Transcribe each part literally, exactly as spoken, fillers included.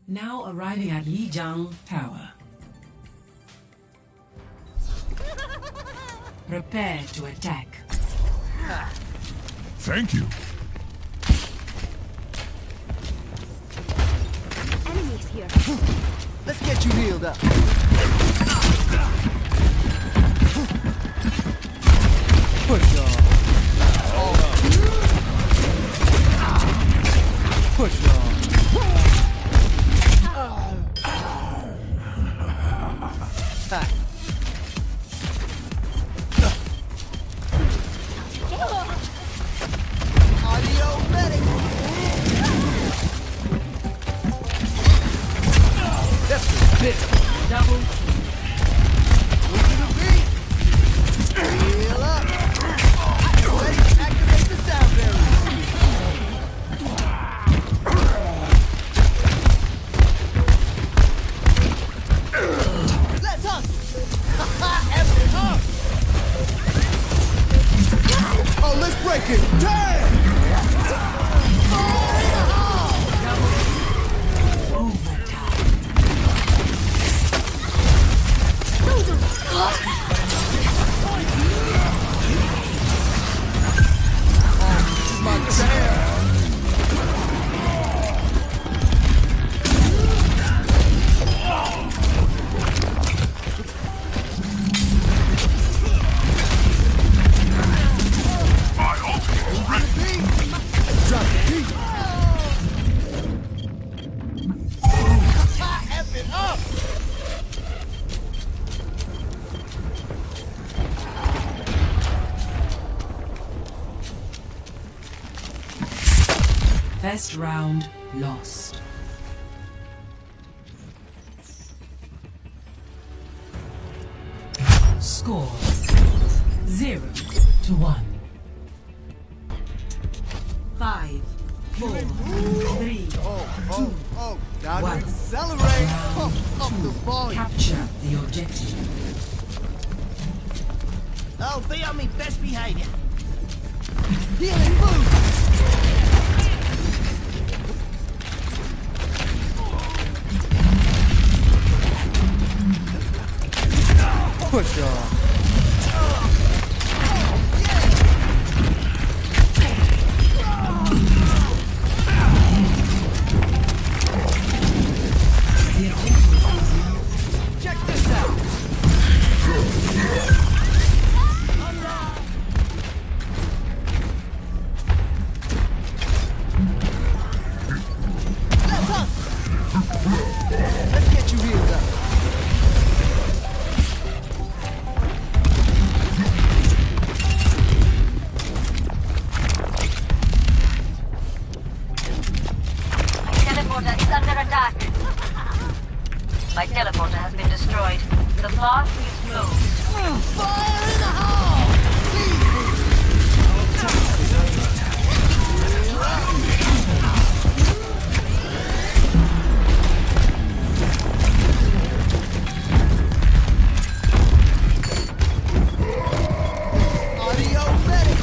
Now arriving at Lijiang Tower. Prepare to attack. Thank you. Enemies here. Let's get you healed up. Push on. Push on. Audio medic. That's a bit. Double Look at the beat. Heal up. Ready to activate the sound barrier. Let's hustle. F it up. Oh, let's break it. Damn. First round lost. Score zero to one. Five, four, three, Oh, oh, two, oh. Now one. to accelerate. Round Oh, up the two. volume. Capture the objective. Oh, be on me best behavior. Healing boost. Push on. Check this out. Let's hustle. Let's get you healed up. Teleporter is under attack. My teleporter has been destroyed. The blast is closed. Fire in the hole! Audio medic!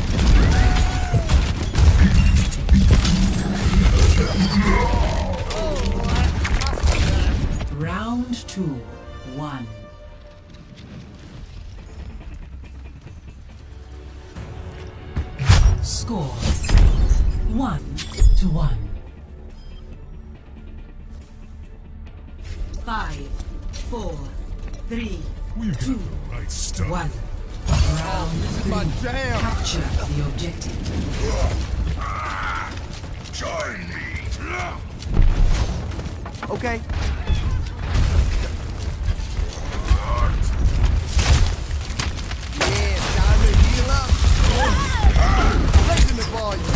Round two, one. Score one to one. Five, four, three, We're two, getting the right stuff. one. Round My three. jam! Capture the objective. Join me. Okay. Yeah, time to heal up. Raising the volume.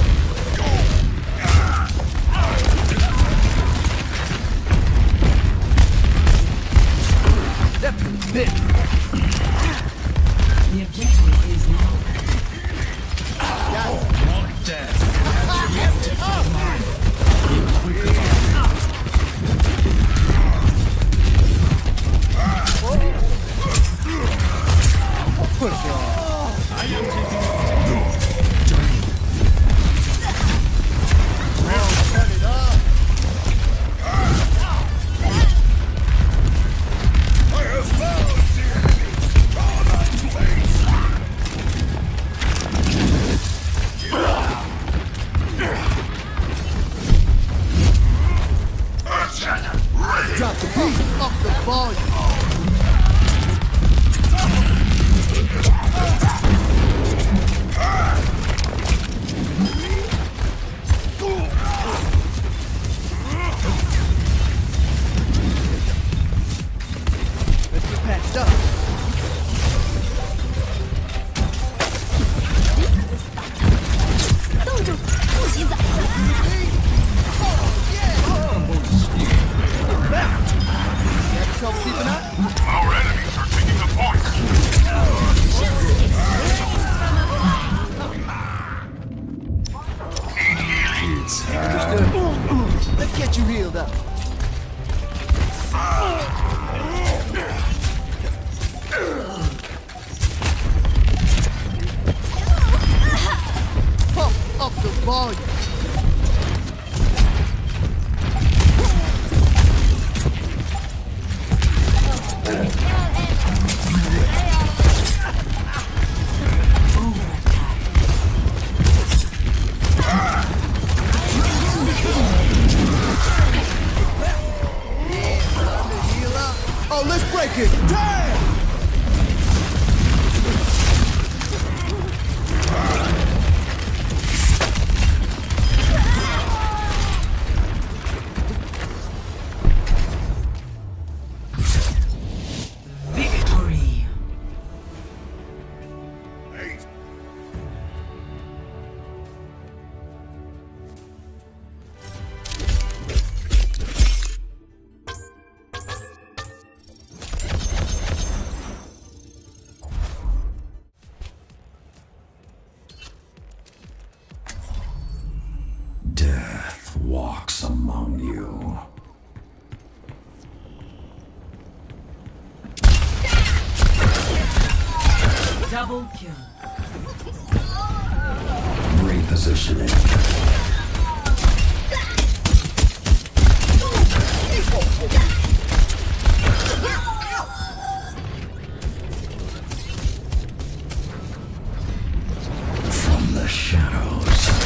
That's a bit. The objective is now. Got it. Not death. F it up. volume. Let's get patched up. Trouble keeping up? Our enemies are taking the point. It's Understood. Let's get you healed up. Pump up the volume. Oh, let's break it! Damn! Victory. Death walks among you. Double kill. Repositioning. From the shadows.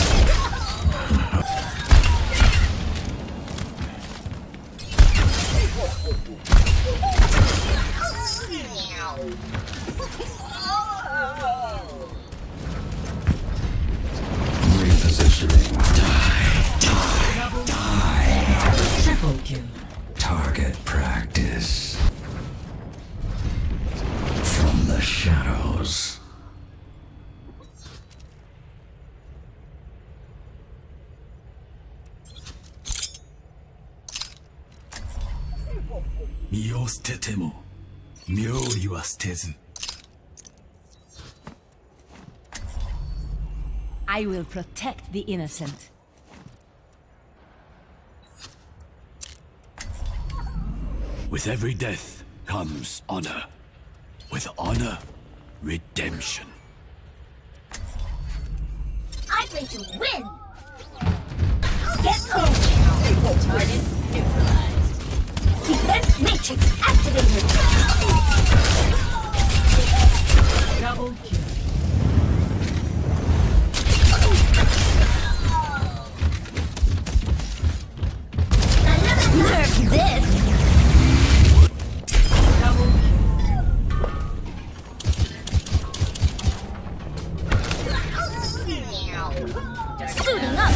Repositioning. Die, die, die. Triple kill. Target practice. From the shadows. I will protect the innocent. With every death comes honor. With honor, redemption. I'm going to win! Get over! Target neutralized. Defense matrix activated! Double kill. Nerf this! Double Suiting up!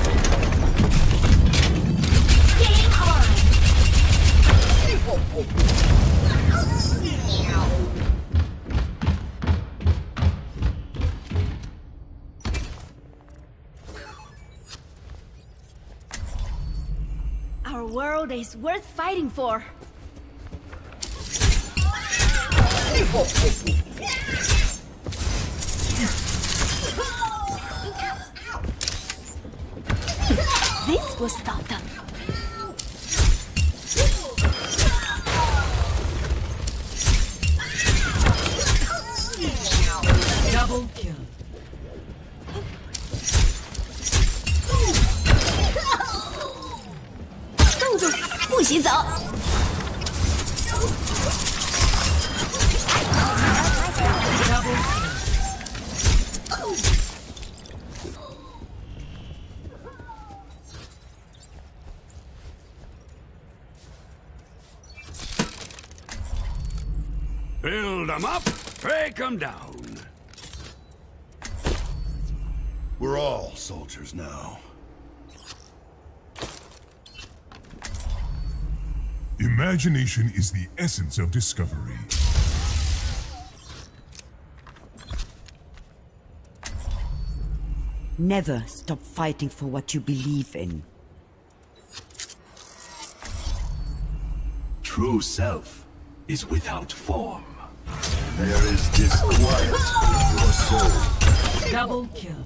Game on! Our world is worth fighting for. This will stop them. double kill. 动住，不许走！ Double kill. Build 'em up, break 'em down. We're all soldiers now. Imagination is the essence of discovery. Never stop fighting for what you believe in. True self is without form. There is disquiet in your soul. Double kill.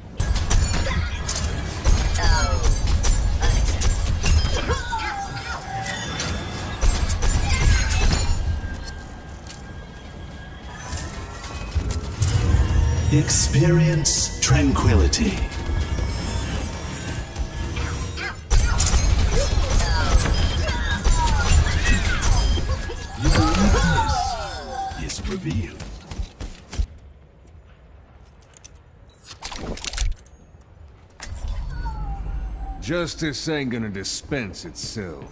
Experience tranquility. Your weakness is revealed. Justice ain't gonna dispense itself.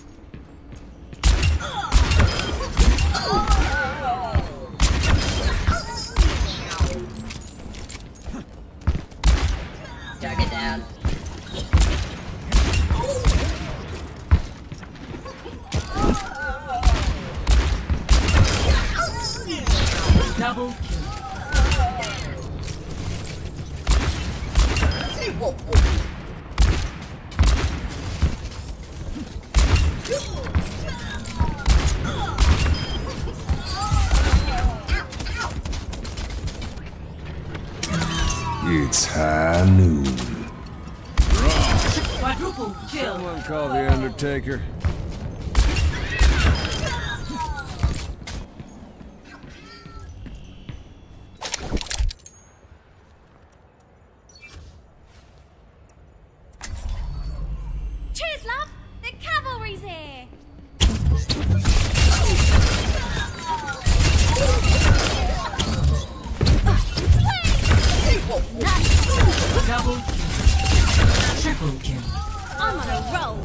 Target down. Double kill. It's high noon. Quadruple kill. Someone call the Undertaker. Cheers, love! The cavalry's here! Double kill. Triple kill. I'm on a roll!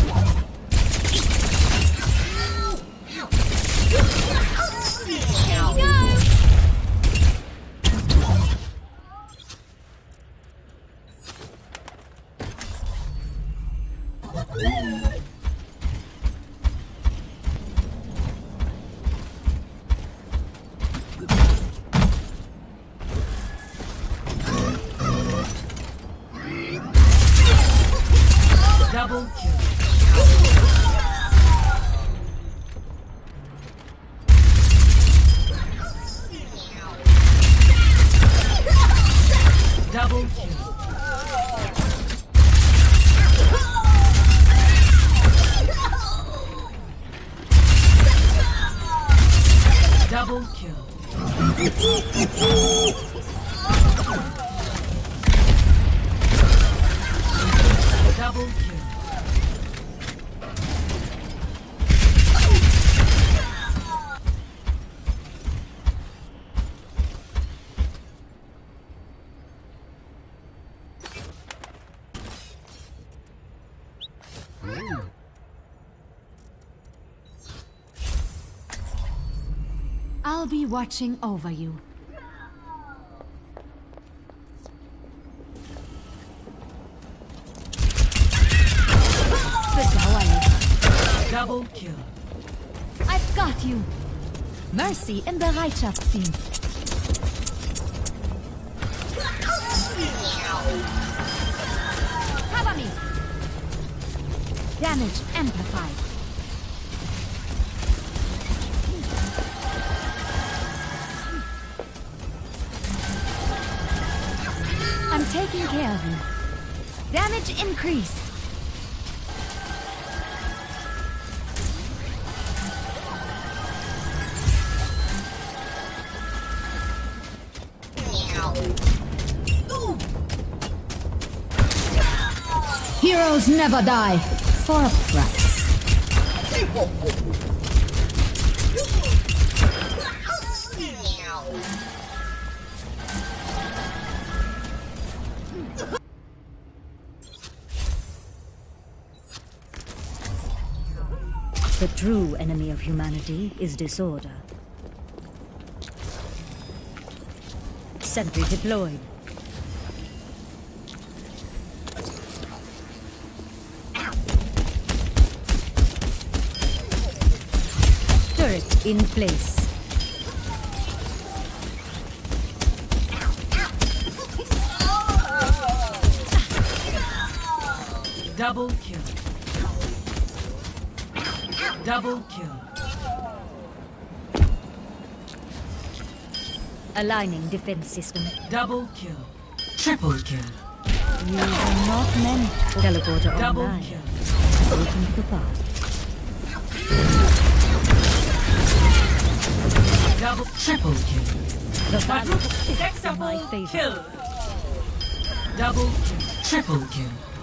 Here you go! Double kill. Double kill. Double kill. Double kill. I'll be watching over you. Double kill. I've got you. Mercy im Bereitschaftsdienst. Cover me. Damage amplified. I'm taking care of you. Damage increased. Heroes never die. For a price. The true enemy of humanity is disorder. Sentry deployed. Turret in place. Double kill. Double kill. Aligning defense system. Double kill. Triple kill. You are not meant for teleporter Double online. kill. Open to the path. Double triple kill. The battle is in my Sexable favor. kill. Double kill. Triple kill.